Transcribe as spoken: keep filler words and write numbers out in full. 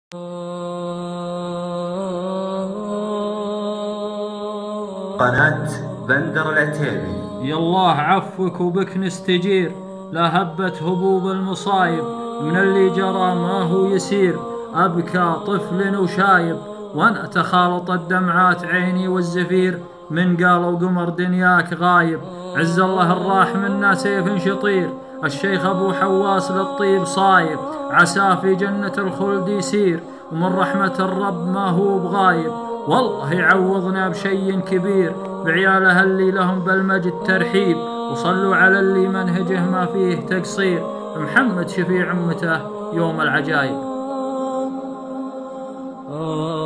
قناة بندر العتيبي. يا الله عفوك وبك نستجير، لا هبت هبوب المصايب من اللي جرى ما هو يسير. أبكى طفل وشايب وأنا تخالطت دمعات عيني والزفير، من قالوا قمر دنياك غايب. عز الله الراح منا سيف شطير، الشيخ أبو حواس للطيب صايب، عسى في جنة الخلد يسير، ومن رحمة الرب ما هو بغايب. والله يعوضنا بشي كبير بعياله اللي لهم بالمجد ترحيب، وصلوا على اللي منهجه ما فيه تقصير، محمد شفيع أمته يوم العجايب.